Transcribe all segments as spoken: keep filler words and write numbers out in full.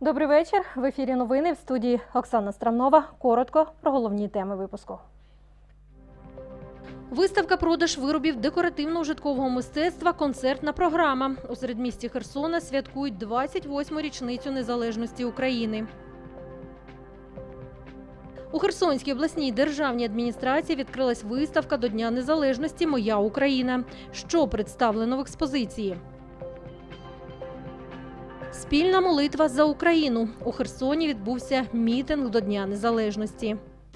Добрий вечір. В ефірі новини, в студії Оксана Страмнова. Коротко про головні теми випуску. Виставка-продаж виробів декоративно-ужиткового мистецтва «Концертна програма». У середмісті Херсона святкують двадцять восьму річницю незалежності України. У Херсонській обласній державній адміністрації відкрилась виставка до Дня незалежності «Моя Україна». Що представлено в експозиції? Спільна молитва за Україну. У Херсоні відбувся мітинг до Дня незалежності.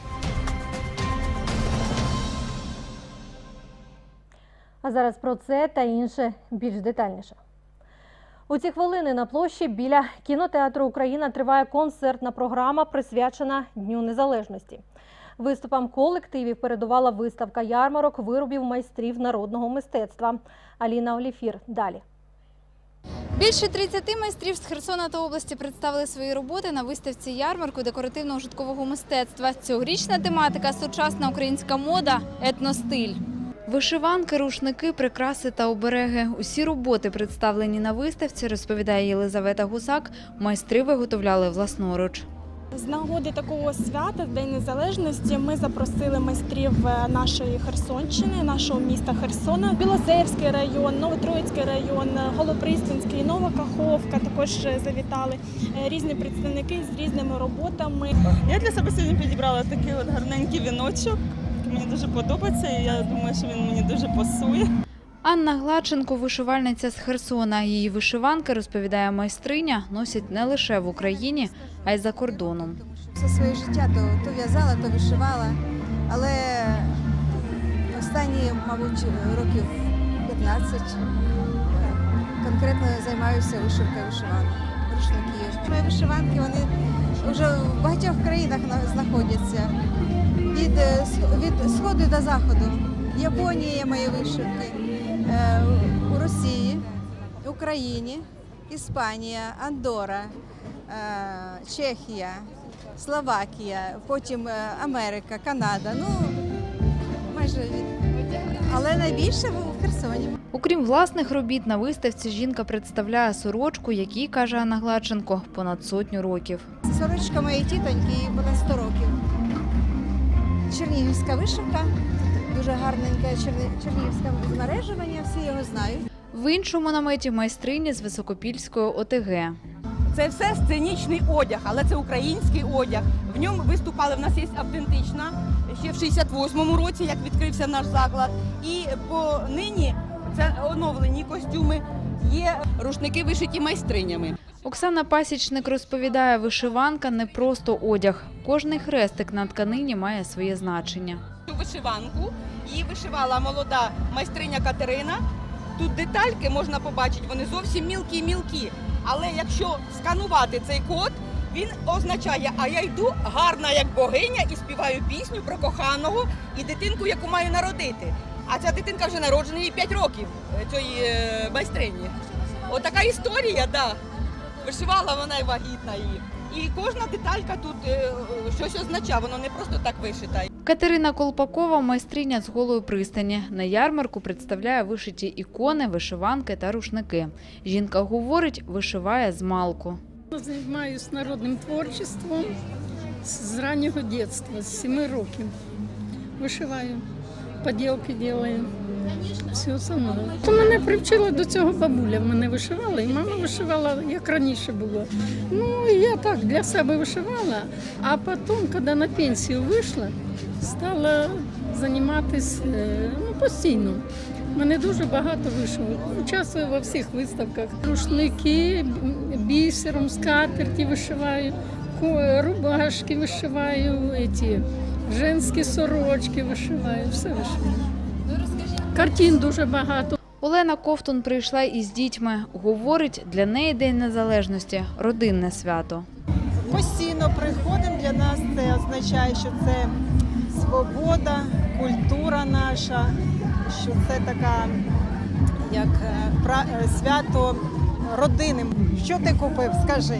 А зараз про це та інше більш детальніше. У ці хвилини на площі біля кінотеатру «Україна» триває концертна програма, присвячена Дню незалежності. Виступам колективів передувала виставка ярмарок виробів майстрів народного мистецтва. Аліна Оліфір. Далі. Більше тридцяти майстрів з Херсона та області представили свої роботи на виставці ярмарку декоративно-ужиткового мистецтва. Цьогорічна тематика – сучасна українська мода, етностиль. Вишиванки, рушники, прикраси та обереги. Усі роботи, представлені на виставці, розповідає Єлизавета Гусак, майстри виготовляли власноруч. З нагоди такого свята, День Незалежності, ми запросили майстрів нашої Херсонщини, нашого міста Херсона. Білозерський район, Новотроїцький район, Голопристанський, Нова Каховка також завітали. Різні представники з різними роботами. Я для себе сьогодні підібрала такий от гарненький віночок. Мені дуже подобається і я думаю, що він мені дуже пасує. Анна Гладченко – вишивальниця з Херсона. Її вишиванки, розповідає майстриня, носять не лише в Україні, а й за кордоном. Все своє життя то, то в'язала, то вишивала, але останні, мабуть, років п'ятнадцять конкретно займаюся вишивкою вишиванок, рушників. Мої вишиванки, вони вже в багатьох країнах знаходяться, від, від сходу до заходу. Японії є мої вишивки, у Росії, Україні, Іспанія, Андора, Чехія, Словакія, потім Америка, Канада, ну майже, але найбільше в Херсоні. Окрім власних робіт, на виставці жінка представляє сорочку, якій, каже Анна Гладченко, понад сотню років. Це сорочка моєї тітоньки, їй понад сто років. Чернігівська вишивка, дуже гарненьке чернігівське мережування, всі його знають. В іншому наметі майстрині з Високопільської О Те Ге. Це все сценічний одяг, але це український одяг. В ньому виступали, в нас є автентична, ще в шістдесят восьмому році, як відкрився наш заклад. І по нині це оновлені костюми, є рушники вишиті майстринями. Оксана Пасічник розповідає, вишиванка – не просто одяг. Кожний хрестик на тканині має своє значення. Цю вишиванку її вишивала молода майстриня Катерина. Тут детальки можна побачити, вони зовсім мілкі-мілкі. Але якщо сканувати цей код, він означає, а я йду гарна як богиня і співаю пісню про коханого і дитинку, яку маю народити. А ця дитинка вже народжена, їй п'ять років, цієї майстрині. Отака історія, да. Вишивала вона і вагітна її. І кожна деталька тут щось означає, воно не просто так вишита. Катерина Колпакова – майстриня з Голої пристані. На ярмарку представляє вишиті ікони, вишиванки та рушники. Жінка говорить, вишиває змалку. Займаюся народним творчеством з раннього дитинства, з семи років. Вишиваю, поділки роблю, все сама. Мене привчила до цього бабуля, мене вишивала, і мама вишивала, як раніше було. Ну, я так для себе вишивала, а потім, коли на пенсію вийшла, стала займатися ну, постійно. Мене дуже багато вишивок. Участвую во всіх виставках. Рушники, бісером, скатерті вишиваю, рубашки вишиваю, ці, женські сорочки вишиваю, все вишиваю. Картин дуже багато. Олена Ковтун прийшла із дітьми. Говорить, для неї День Незалежності – родинне свято. Постійно приходимо, для нас це означає, що це свобода, культура наша, що це така, як свято родини. Що ти купив, скажи?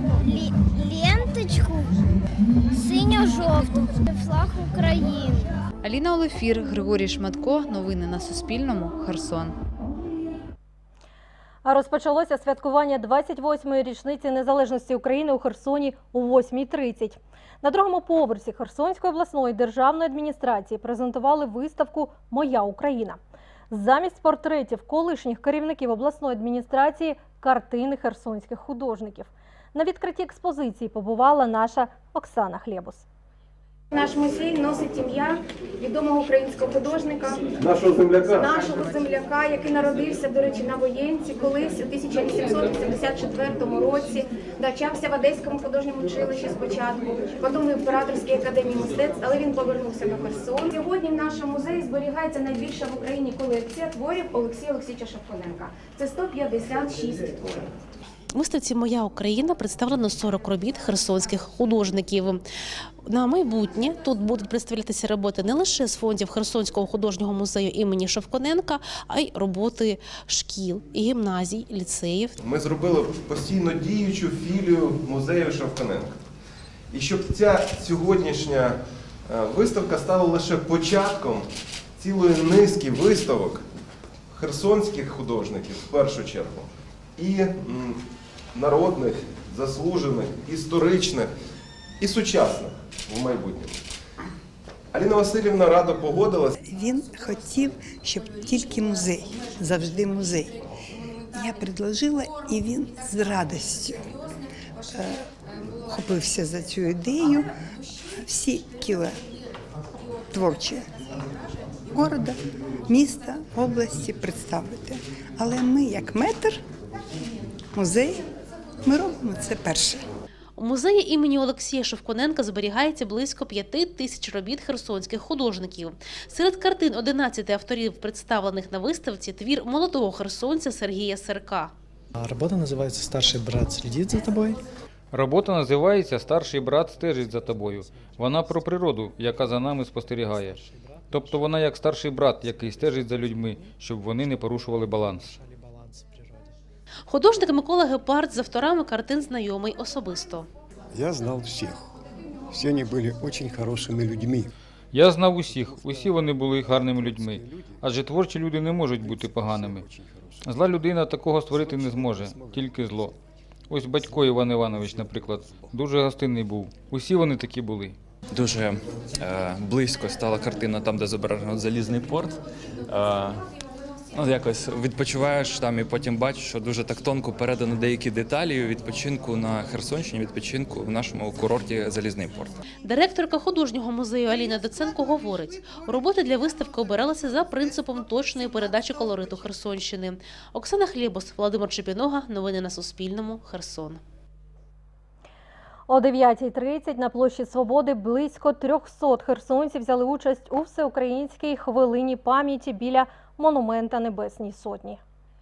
Ленточку синьо-жовту, флаг України. Аліна Оліфір, Григорій Шматко. Новини на Суспільному. Херсон. А розпочалося святкування двадцять восьмої річниці незалежності України у Херсоні о восьмій тридцять. На другому поверсі Херсонської обласної державної адміністрації презентували виставку «Моя Україна». Замість портретів колишніх керівників обласної адміністрації – картини херсонських художників. На відкритті експозиції побувала наша Оксана Хлєбус. Наш музей носить ім'я відомого українського художника, нашого земляка, нашого земляка, який народився, до речі, на Воєнці, колись у тисяча вісімсот вісімдесят четвертому році, навчався в Одеському художньому училищі спочатку, потім в Імператорській академії мистецтв, але він повернувся до Херсону. Сьогодні в нашому музеї зберігається найбільша в Україні колекція творів Олексія Олексійовича Шевченка. Це сто п'ятдесят шість творів. У виставці «Моя Україна» представлено сорок робіт херсонських художників. На майбутнє тут будуть представлятися роботи не лише з фондів Херсонського художнього музею імені Шевченка, а й роботи шкіл, гімназій, ліцеїв. Ми зробили постійно діючу філію музею Шевченка. І щоб ця сьогоднішня виставка стала лише початком цілої низки виставок херсонських художників, в першу чергу, і народних, заслужених, історичних і сучасних в майбутньому. Аліна Васильівна радо погодилась. Він хотів, щоб тільки музей, завжди музей. Я предложила, і він з радістю е, хопився за цю ідею. Всі кіла творчі города, міста, області представити. Але ми, як метр, музей, ми робимо це перше. У музеї імені Олексія Шевченка зберігається близько п'яти тисяч робіт херсонських художників. Серед картин одинадцяти авторів, представлених на виставці, твір молодого херсонця Сергія Серка. Робота називається «Старший брат слідить за тобою». Робота називається «Старший брат стежить за тобою». Вона про природу, яка за нами спостерігає. Тобто вона як старший брат, який стежить за людьми, щоб вони не порушували баланс. Художник Микола Гепард з авторами картин знайомий особисто. Я знав всіх. Всі вони були дуже хорошими людьми. Я знав усіх, усі вони були гарними людьми, адже творчі люди не можуть бути поганими. Зла людина такого створити не зможе, тільки зло. Ось батько Іван Іванович, наприклад, дуже гостинний був. Усі вони такі були. Дуже е, близько стала картина там, де зображено залізний порт. Е, ну, якось відпочиваєш там і потім бачиш, що дуже так тонко передано деякі деталі відпочинку на Херсонщині, відпочинку в нашому курорті Залізний порт. Директорка художнього музею Аліна Доценко говорить, роботи для виставки обиралися за принципом точної передачі колориту Херсонщини. Оксана Хлєбус, Володимир Чепінога. Новини на Суспільному. Херсон. О дев'ятій тридцять на площі Свободи близько трьохсот херсонців взяли участь у всеукраїнській хвилині пам'яті біля монумента Небесній Сотні.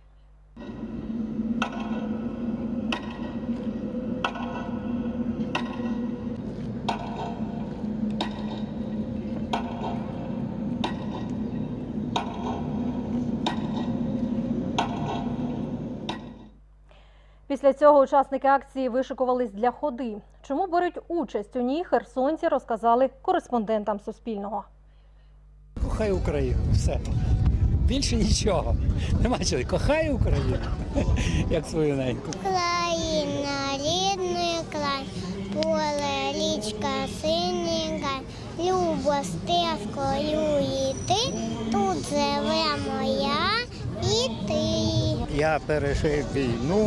Після цього учасники акції вишикувались для ходи. Чому беруть участь у ній, херсонці розказали кореспондентам Суспільного. Кохаю Україну, все. Більше нічого. Нема чого. Кохаю Україну, як свою неньку. Україна, рідний край, поле, річка, синій гай, любо стежкою йти, тут живе моя і ти. Я пережив війну,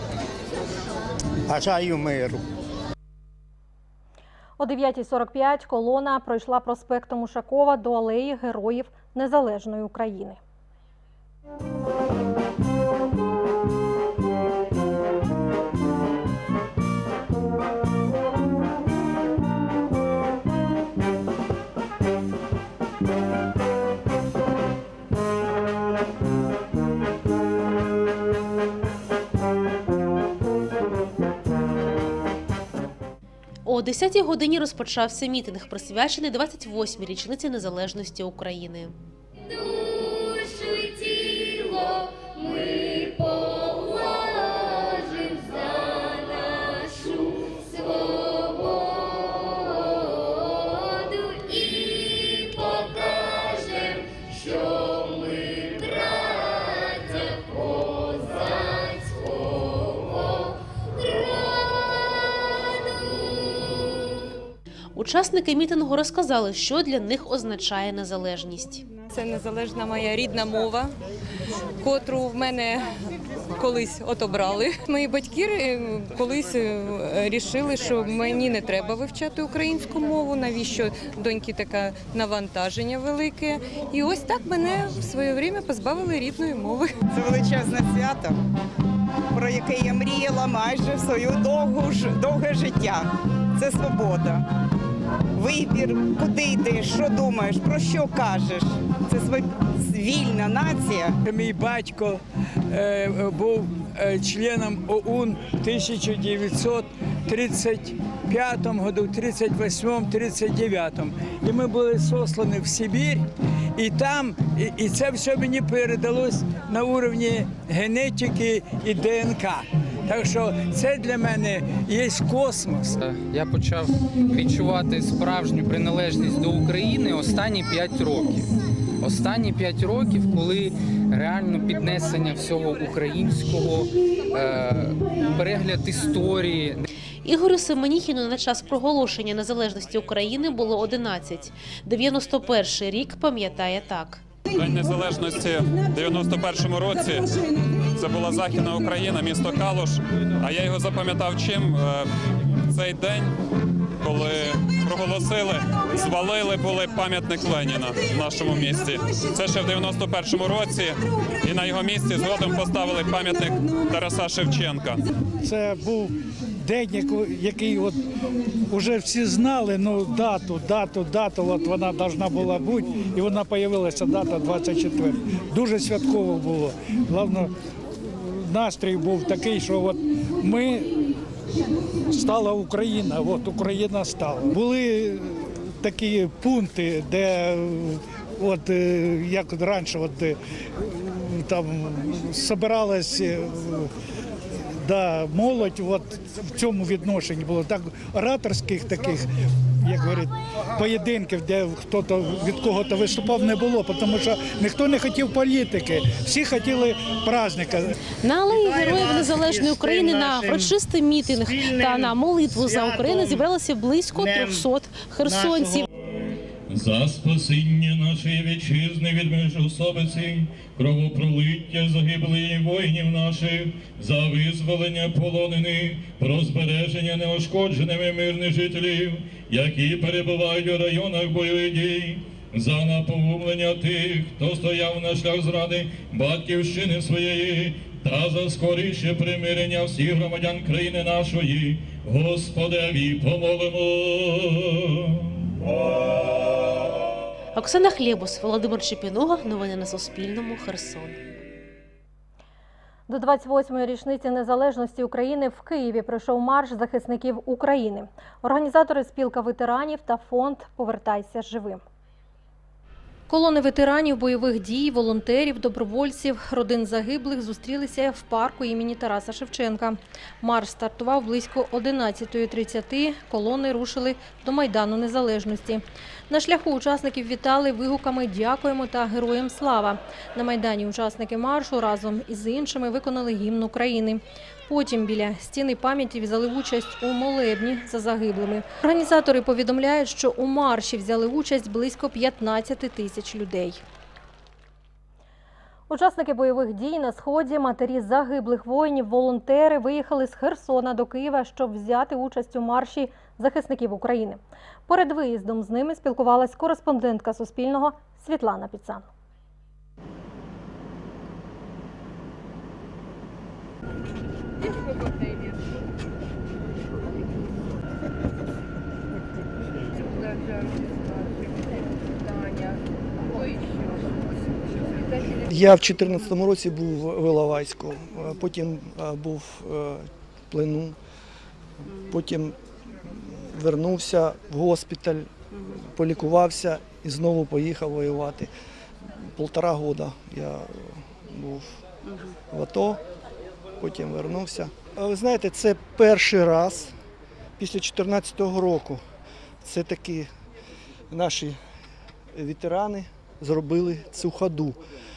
бажаю миру. О дев'ятій сорок п'ять колона пройшла проспектом Ушакова до алеї Героїв Незалежної України. О десятій годині розпочався мітинг, присвячений двадцять восьмій річниці незалежності України. Душу й тіло ми положим за нашу свободу і покажем, що ми браття козаки. Учасники мітингу розказали, що для них означає незалежність. Це незалежна моя рідна мова, котру в мене колись отобрали. Мої батьки колись рішили, що мені не треба вивчати українську мову, навіщо доньки таке навантаження велике. І ось так мене в своє время позбавили рідної мови. Це величезне свято, про яке я мріяла майже в своє довге життя. Це свобода. Вибір, куди йдеш, що думаєш, про що кажеш. Це вільна нація. Мій батько е, був членом ОУН в тисяча дев'ятсот тридцять п'ятому году, тридцять восьмому - тридцять дев'ятому. І ми були сослані в Сибір, і там, і, і це все мені передалось на рівні генетики і ДНК. Так що це для мене є космос. Я почав відчувати справжню приналежність до України останні п'ять років. Останні п'ять років, коли реально піднесення всього українського, перегляд історії. Ігорю Семеніхіну на час проголошення незалежності України було одинадцять. дев'яносто перший рік пам'ятає так. День незалежності в дев'яносто першому році. Це була Західна Україна, місто Калуш. А я його запам'ятав чим? В цей день, коли проголосили, звалили були пам'ятник Леніна в нашому місті. Це ще в дев'яносто першому році. І на його місці згодом поставили пам'ятник Тараса Шевченка. Це був день, який от вже всі знали, ну дату, дату, дату, от вона повинна була бути, і вона з'явилася дата двадцять четвертого. Дуже святково було. Головне, настрій був такий, що от ми, стала Україна, от Україна стала. Були такі пункти, де от як раніше, от там збиралась да, молодь, от в цьому відношенні було так ораторських таких, як говорять, поєдинків, де хтось від кого-то виступав, не було, тому що ніхто не хотів політики, всі хотіли праздника. На алеї Героїв Незалежної України на урочистий мітинг та на молитву за Україну зібралося близько трьохсот херсонців. За спасіння нашої вітчизни від міжособиці, кровопролиття загиблих воїнів наших, за визволення полонених, про збереження неушкодженими мирних жителів, які перебувають у районах бойових дій, за напоумлення тих, хто стояв на шлях зради батьківщини своєї, та за скоріше примирення всіх громадян країни нашої. Господеві помолимо. Оксана Хлєбус, Володимир Чепінога. Новини на Суспільному. Херсон. До двадцять восьмої річниці незалежності України в Києві пройшов марш захисників України. Організатори спілка ветеранів та фонд «Повертайся живим». Колони ветеранів бойових дій, волонтерів, добровольців, родин загиблих зустрілися в парку імені Тараса Шевченка. Марш стартував близько одинадцятої тридцяти, колони рушили до Майдану Незалежності. На шляху учасників вітали вигуками «Дякуємо» та «Героям слава». На Майдані учасники маршу разом із іншими виконали гімн України. Потім біля стіни пам'яті взяли участь у молебні за загиблими. Організатори повідомляють, що у марші взяли участь близько п'ятнадцяти тисяч людей. Учасники бойових дій на Сході, матері загиблих воїнів, волонтери виїхали з Херсона до Києва, щоб взяти участь у марші захисників України. Перед виїздом з ними спілкувалась кореспондентка Суспільного Світлана Піцан. Я в чотирнадцятому році був в Іловайську, потім був в плену, потім вернувся в госпіталь, полікувався і знову поїхав воювати. Півтора року я був в АТО, потім вернувся. Ви знаєте, це перший раз після чотирнадцятого року. Це такі наші ветерани зробили цю ходу.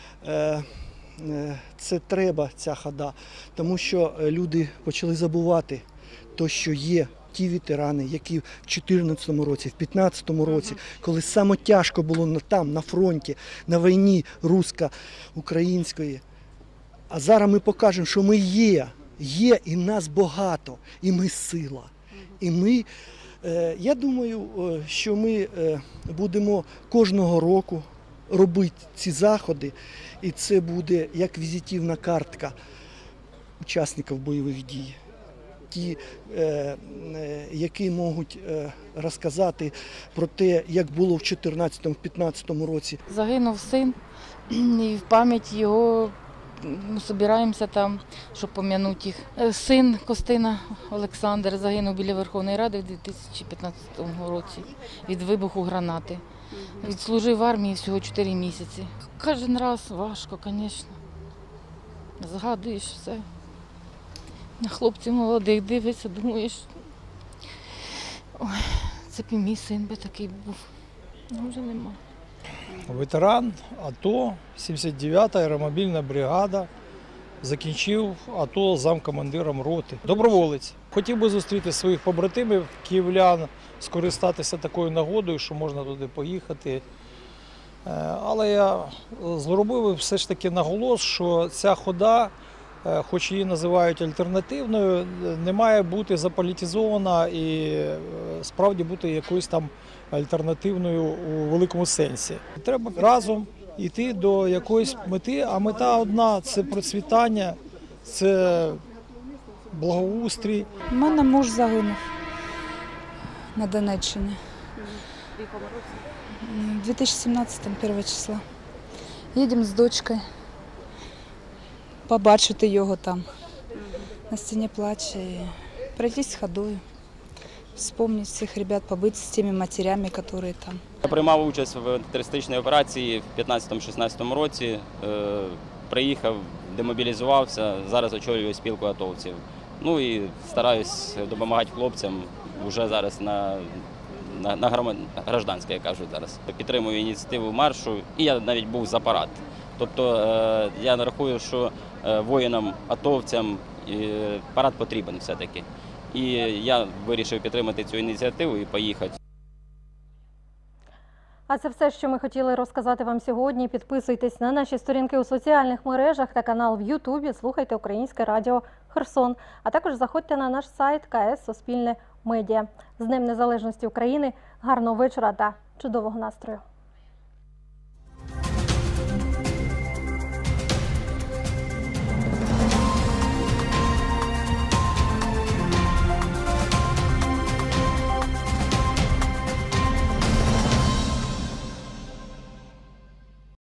Це треба, ця хода, тому що люди почали забувати те, що є ті ветерани, які в дві тисячі чотирнадцятому році, в дві тисячі п'ятнадцятому році, коли саме тяжко було на- там, на фронті, на війні русько-української. А зараз ми покажемо, що ми є, є і нас багато, і ми сила. І ми, е, я думаю, е, що ми е, будемо кожного року робити ці заходи, і це буде як візитівна картка учасників бойових дій. Ті, е, е, які можуть е, розказати про те, як було в чотирнадцятому-п'ятнадцятому році. Загинув син, і в пам'ять його ми збираємося там, щоб пом'янути їх. Е, Син Костина Олександр загинув біля Верховної Ради в дві тисячі п'ятнадцятому році від вибуху гранати. Відслужив в армії всього чотири місяці. Кожен раз важко, звісно. Згадуєш все. На хлопців молодих дивишся, думаєш, ой, це б і мій син би такий був. Ну, вже нема. Ветеран АТО, сімдесят дев'ята аеромобільна бригада, закінчив АТО замкомандиром роти. Доброволець. Хотів би зустріти своїх побратимів, київлян, скористатися такою нагодою, що можна туди поїхати. Е, Але я зробив все ж таки наголос, що ця хода, е, хоч її називають альтернативною, не має бути заполітизована і е, справді бути якоюсь там альтернативною у великому сенсі. Треба разом йти до якоїсь мети, а мета одна – це процвітання, це благоустрій. У мене муж загинув на Донеччині. В дві тисячі сімнадцятому, першого числа. Їдемо з дочкою побачити його там. На стіні плаче і пройтись ходою. Вспомнить всіх ребят, побути з тими матерями, які там. Я приймав участь в терористичній операції в п'ятнадцятому-шістнадцятому році. Е, приїхав, демобілізувався, зараз очолюю спілку атовців. Ну і стараюсь допомагати хлопцям вже зараз на, на, на громад... гражданське, я кажу зараз. Підтримую ініціативу маршу, і я навіть був за парад. Тобто е, я рахую, що е, воїнам, атовцям е, парад потрібен все-таки. І я вирішив підтримати цю ініціативу і поїхати. А це все, що ми хотіли розказати вам сьогодні. Підписуйтесь на наші сторінки у соціальних мережах та канал в Ютубі. Слухайте Українське радіо Херсон. А також заходьте на наш сайт ка ес Суспільне медіа. З Днем Незалежності України. Гарного вечора та чудового настрою.